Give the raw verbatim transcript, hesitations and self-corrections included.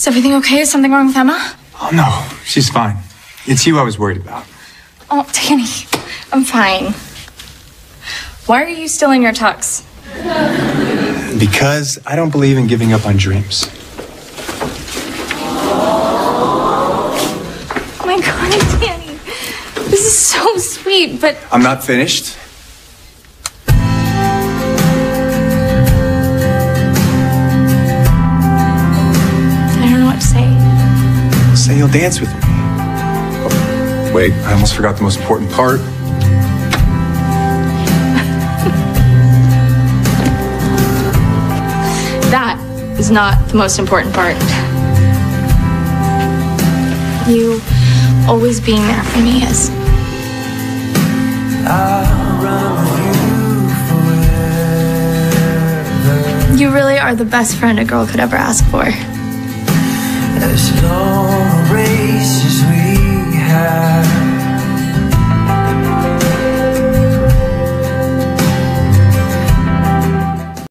Is everything okay? Is something wrong with Emma? Oh, no. She's fine. It's you I was worried about. Oh, Danny, I'm fine. Why are you still in your tux? Because I don't believe in giving up on dreams. Oh my God, Danny. This is so sweet, but... I'm not finished. I don't know what to say. Say you'll dance with me. Oh, wait, I almost forgot the most important part. That is not the most important part. You always being there for me is. You really are the best friend a girl could ever ask for. As long races